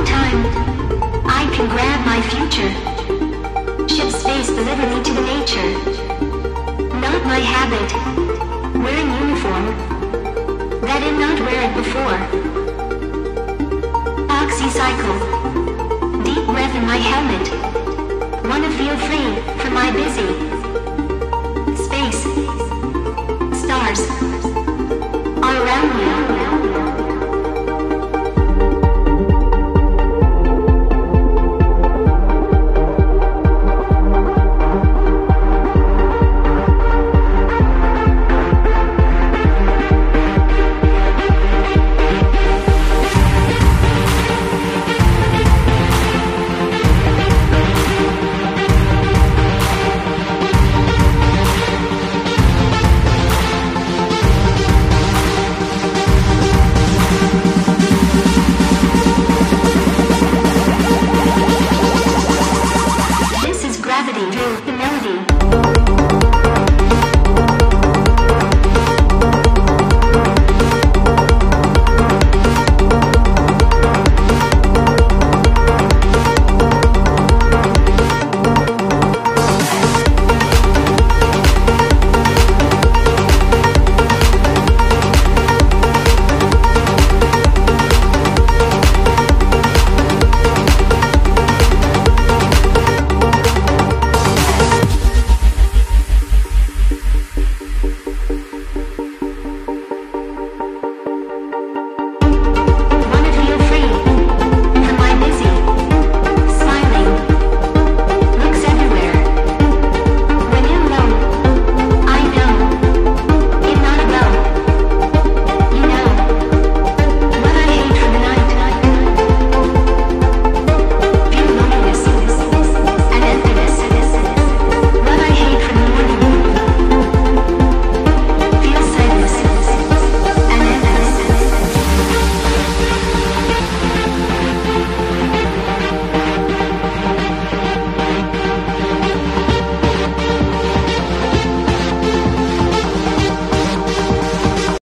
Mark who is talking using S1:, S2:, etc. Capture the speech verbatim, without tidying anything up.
S1: time, I can grab my future. Ship space deliver me to the nature. Not my habit, wearing uniform, that did not wear it before. Oxycycle, deep breath in my helmet. Wanna feel free from my busy. Space, stars, are around me.